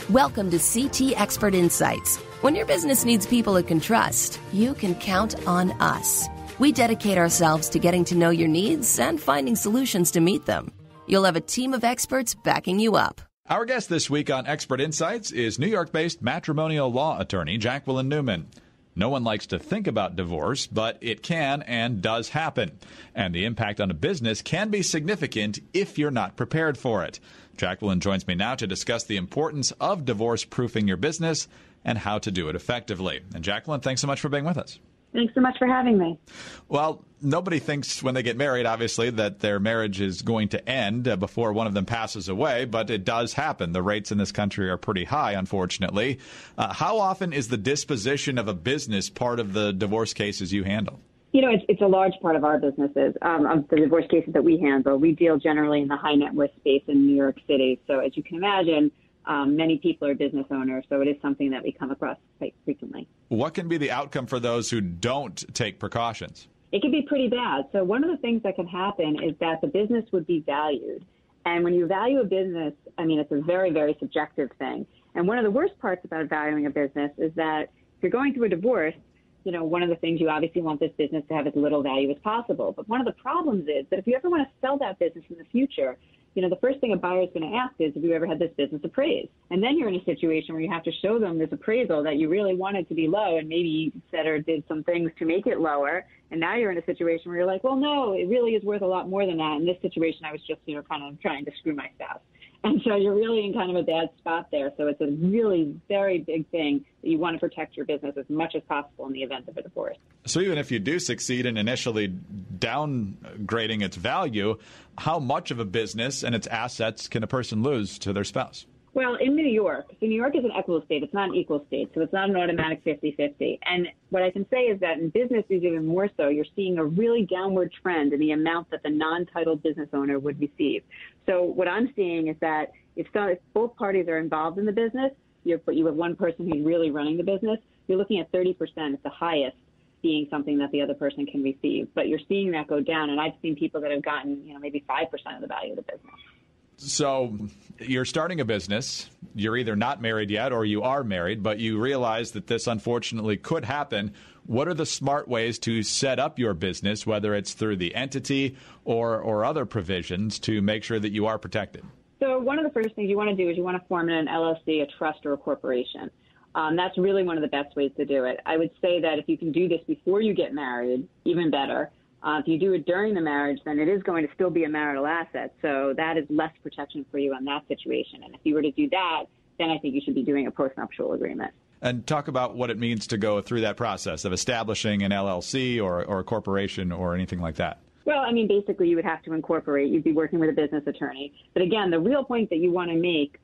Welcome to CT Expert Insights. When your business needs people it can trust, you can count on us. We dedicate ourselves to getting to know your needs and finding solutions to meet them. You'll have a team of experts backing you up. Our guest this week on Expert Insights is New York-based matrimonial law attorney Jacqueline Newman. No one likes to think about divorce, but it can and does happen. And the impact on a business can be significant if you're not prepared for it. Jacqueline joins me now to discuss the importance of divorce-proofing your business and how to do it effectively. And Jacqueline, thanks so much for being with us. Thanks so much for having me. Well, nobody thinks when they get married, obviously, that their marriage is going to end before one of them passes away, but it does happen. The rates in this country are pretty high, unfortunately. How often is the disposition of a business part of the divorce cases you handle? You know, it's a large part of our businesses, of the divorce cases that we handle. We deal generally in the high net worth space in New York City. So as you can imagine, many people are business owners, so it is something that we come across quite frequently. What can be the outcome for those who don't take precautions? It can be pretty bad. So one of the things that can happen is that the business would be valued. And when you value a business, I mean, it's a very, very subjective thing. And one of the worst parts about valuing a business is that if you're going through a divorce, you know, one of the things you obviously want this business to have as little value as possible. But one of the problems is that if you ever want to sell that business in the future, you know, the first thing a buyer is going to ask is, have you ever had this business appraised? And then you're in a situation where you have to show them this appraisal that you really wanted to be low and maybe you said or did some things to make it lower. And now you're in a situation where you're like, well, no, it really is worth a lot more than that. In this situation, I was just, you know, kind of trying to screw my spouse. And so you're really in kind of a bad spot there. So it's a really very big thing that you want to protect your business as much as possible in the event of a divorce. So even if you do succeed in initially downgrading its value, how much of a business and its assets can a person lose to their spouse? Well, in New York, so New York is an equitable state. It's not an equal state, so it's not an automatic 50-50. And what I can say is that in business, even more so, you're seeing a really downward trend in the amount that the non-titled business owner would receive. So what I'm seeing is that if both parties are involved in the business, but you have one person who's really running the business, you're looking at 30% at the highest being something that the other person can receive. But you're seeing that go down, and I've seen people that have gotten, you know, maybe 5% of the value of the business. So you're starting a business. You're either not married yet or you are married, but you realize that this unfortunately could happen. What are the smart ways to set up your business, whether it's through the entity or other provisions, to make sure that you are protected? So one of the first things you want to do is you want to form an LLC, a trust, or a corporation. That's really one of the best ways to do it. I would say that if you can do this before you get married, even better. If you do it during the marriage, then it is going to still be a marital asset. So that is less protection for you on that situation. And if you were to do that, then I think you should be doing a postnuptial agreement. And talk about what it means to go through that process of establishing an LLC or a corporation or anything like that. Well, I mean, basically, you would have to incorporate. You'd be working with a business attorney. But again, the real point that you want to make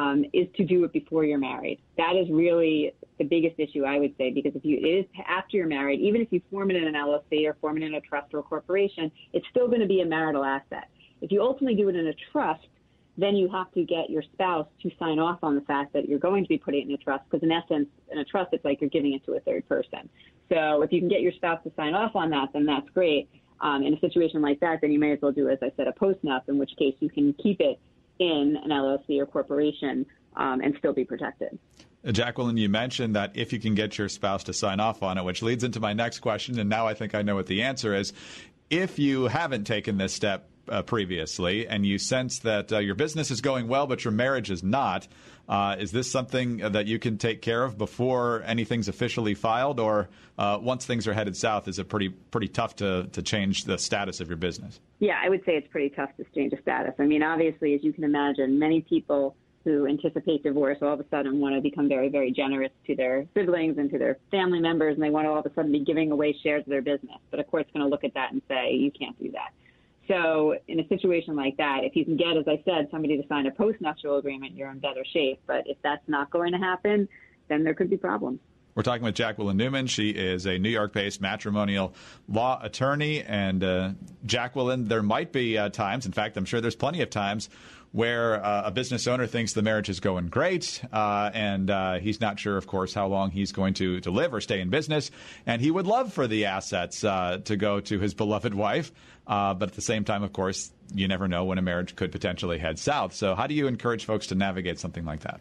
is to do it before you're married. That is really the biggest issue, I would say, because it is after you're married, even if you form it in an LLC or form it in a trust or a corporation, it's still going to be a marital asset. If you ultimately do it in a trust, then you have to get your spouse to sign off on the fact that you're going to be putting it in a trust, because in essence, in a trust, it's like you're giving it to a third person. So if you can get your spouse to sign off on that, then that's great. In a situation like that, then you may as well do, as I said, a postnup, in which case you can keep it in an LLC or corporation and still be protected. Jacqueline, you mentioned that if you can get your spouse to sign off on it, which leads into my next question, and now I think I know what the answer is. If you haven't taken this step previously and you sense that your business is going well but your marriage is not, is this something that you can take care of before anything's officially filed, or once things are headed south, is it pretty tough to change the status of your business? Yeah, I would say it's pretty tough to change the status. I mean, obviously, as you can imagine, many people who anticipate divorce all of a sudden want to become very, very generous to their siblings and to their family members, and they want to all of a sudden be giving away shares of their business. But a court's going to look at that and say, you can't do that. So in a situation like that, if you can get, as I said, somebody to sign a postnuptial agreement, you're in better shape. But if that's not going to happen, then there could be problems. We're talking with Jacqueline Newman. She is a New York-based matrimonial law attorney. And Jacqueline, there might be times, in fact, I'm sure there's plenty of times, where a business owner thinks the marriage is going great, and he's not sure, of course, how long he's going to live or stay in business. And he would love for the assets to go to his beloved wife. But at the same time, of course, you never know when a marriage could potentially head south. So how do you encourage folks to navigate something like that?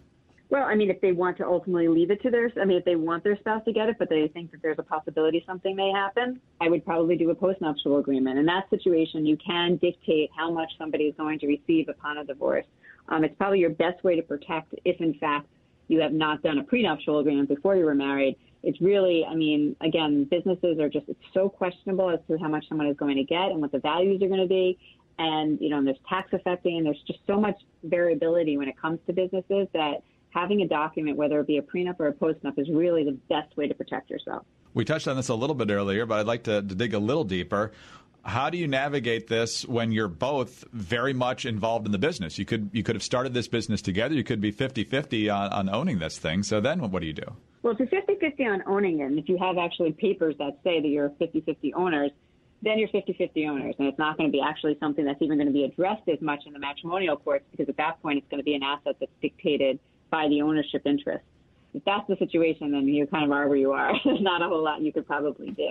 Well, I mean, if they want to ultimately leave it to if they want their spouse to get it, but they think that there's a possibility something may happen, I would probably do a postnuptial agreement. In that situation, you can dictate how much somebody is going to receive upon a divorce. It's probably your best way to protect if, in fact, you have not done a prenuptial agreement before you were married. It's really, again, businesses are it's so questionable as to how much someone is going to get and what the values are going to be. And, there's tax affecting, and there's just so much variability when it comes to businesses that having a document, whether it be a prenup or a postnup, is really the best way to protect yourself. We touched on this a little bit earlier, but I'd like to dig a little deeper. How do you navigate this when you're both very much involved in the business? You could have started this business together. You could be 50-50 on owning this thing. So then what do you do? Well, if you're 50-50 on owning it, and if you have actually papers that say that you're 50-50 owners, then you're 50-50 owners. And it's not going to be actually something that's even going to be addressed as much in the matrimonial courts, because at that point it's going to be an asset that's dictated by the ownership interest. If that's the situation, then you kind of are where you are. There's not a whole lot you could probably do.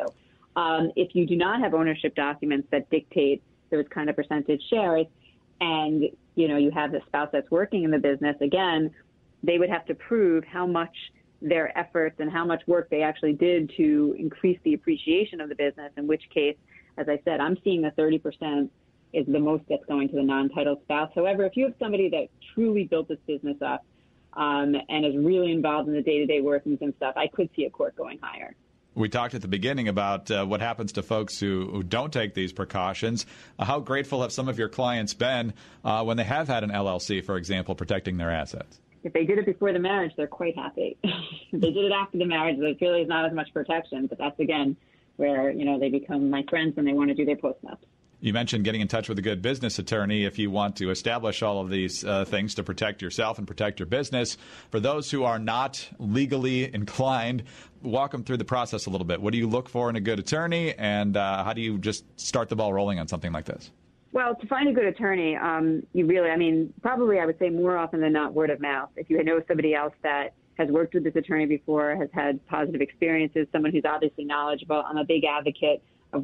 If you do not have ownership documents that dictate those kind of percentage shares, and you have a spouse that's working in the business, again, they would have to prove how much their efforts and how much work they actually did to increase the appreciation of the business, in which case, as I said, I'm seeing the 30% is the most that's going to the non-titled spouse. However, if you have somebody that truly built this business up and is really involved in the day-to-day workings and stuff, I could see a court going higher. We talked at the beginning about what happens to folks who don't take these precautions. How grateful have some of your clients been when they have had an LLC, for example, protecting their assets? If they did it before the marriage, they're quite happy. If they did it after the marriage, there really is not as much protection. But that's, again, where, they become my friends when they want to do their postnups. You mentioned getting in touch with a good business attorney if you want to establish all of these things to protect yourself and protect your business. For those who are not legally inclined, walk them through the process a little bit. What do you look for in a good attorney, and how do you just start the ball rolling on something like this? Well, to find a good attorney, you really, probably I would say more often than not word of mouth. If you know somebody else that has worked with this attorney before, has had positive experiences, someone who's obviously knowledgeable. I'm a big advocate of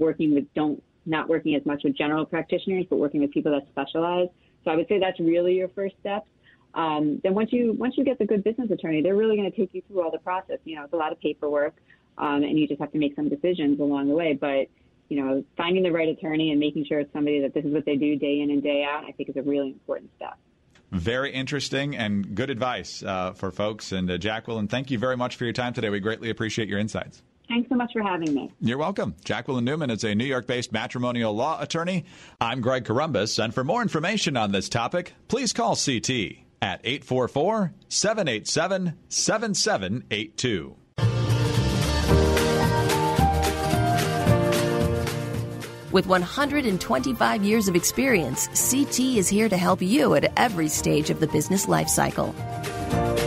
not working as much with general practitioners, but working with people that specialize. So I would say that's really your first step. Then once you get the good business attorney, they're really going to take you through all the process. It's a lot of paperwork, and you just have to make some decisions along the way. But finding the right attorney and making sure it's somebody that this is what they do day in and day out, I think is a really important step. Very interesting and good advice for folks. And Jacqueline, thank you very much for your time today. We greatly appreciate your insights. Thanks so much for having me. You're welcome. Jacqueline Newman is a New York-based matrimonial law attorney. I'm Greg Corombos, and for more information on this topic, please call CT at 844-787-7782. With 125 years of experience, CT is here to help you at every stage of the business life cycle.